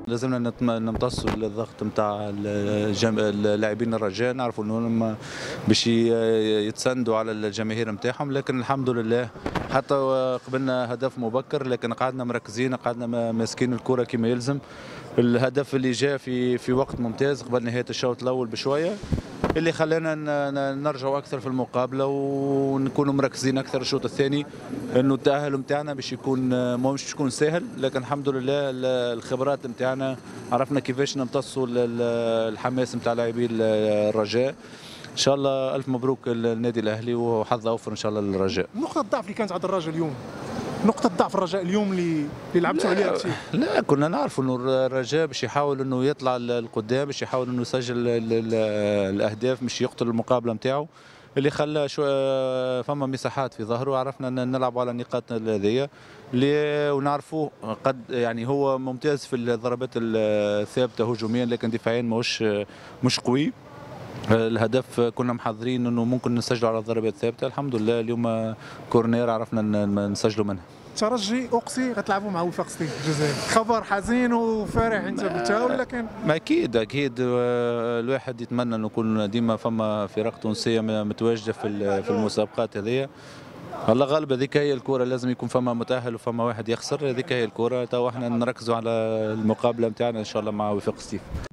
لازمنا نمتصوا الضغط نتاع اللاعبين الرجاء، نعرفوا انهم باش يتسندوا على الجماهير نتاعهم، لكن الحمد لله حتى قبلنا هدف مبكر لكن قعدنا مركزين، قعدنا ماسكين الكرة كما يلزم. الهدف اللي جاء في وقت ممتاز قبل نهاية الشوط الأول بشوية، اللي خلانا نرجعوا اكثر في المقابله ونكونوا مركزين اكثر الشوط الثاني، انه التاهل نتاعنا باش يكون مش تكون سهل، لكن الحمد لله الخبرات نتاعنا عرفنا كيفاش نمتصوا الحماس نتاع لاعبي الرجاء. ان شاء الله الف مبروك للنادي الاهلي وحظ اوفر ان شاء الله للرجاء. نقطه الضعف اللي كانت عند الرجاء اليوم، نقطة ضعف الرجاء اليوم اللي لعبتوا عليها كثير. لا كنا نعرفوا انه الرجاء باش يحاول انه يطلع لقدام، باش يحاول انه يسجل الاهداف، باش يقتل المقابله نتاعو، اللي خلى فما مساحات في ظهره، عرفنا نلعبوا على النقاط هذيا اللي ونعرفوه قد يعني هو ممتاز في الضربات الثابته هجوميا، لكن دفاعيا مش قوي. الهدف كنا محضرين انه ممكن نسجلوا على الضربات الثابته، الحمد لله اليوم كورنير عرفنا نسجلوا منها. ترجي اقصي غتلعبوا مع وفاق سطيف الجزائر، خبر حزين وفرح انت قلتها ولكن اكيد الواحد يتمنى انه يكون ديما فما فرق تونسيه متواجده في المسابقات هذيا. الله غالب، هذيك هي الكره، لازم يكون فما متاهل وفما واحد يخسر، هذيك هي الكره. تو احنا نركزوا على المقابله نتاعنا ان شاء الله مع وفاق سطيف.